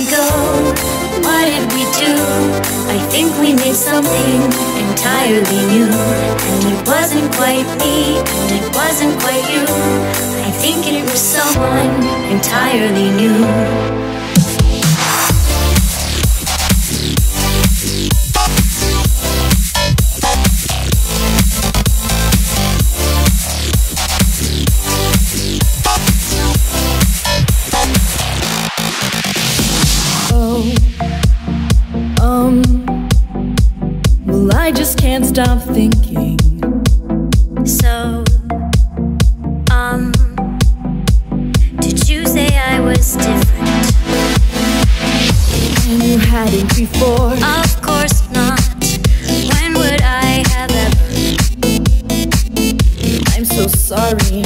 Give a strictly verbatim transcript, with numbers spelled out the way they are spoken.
go? What did we do? I think we made something entirely new. And it wasn't quite me, and it wasn't quite you. I think it was someone entirely new. I just can't stop thinking. So, um, did you say I was different? And you hadn't before. Of course not. When would I have ever? I'm so sorry.